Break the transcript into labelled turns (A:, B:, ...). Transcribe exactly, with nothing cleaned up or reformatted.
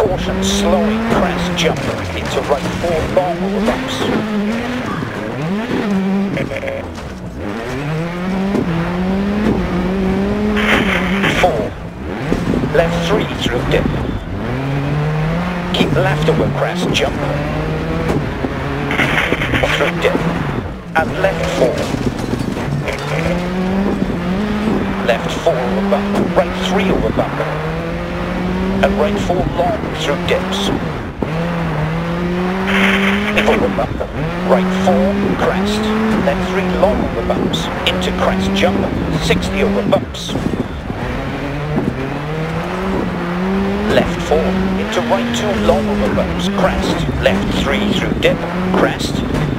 A: Caution, slowing, crest, jump into right four long over bumps. Four. Left three through dip. Keep left over crest, jump. Through dip. And left four. Left four over bump. Right three over bump. And right four long through dips. Over bump. Right four, crest. Left three long over bumps. Into crest, jump. sixty over bumps. Left four, into right two long over bumps, crest. Left three through dip, crest.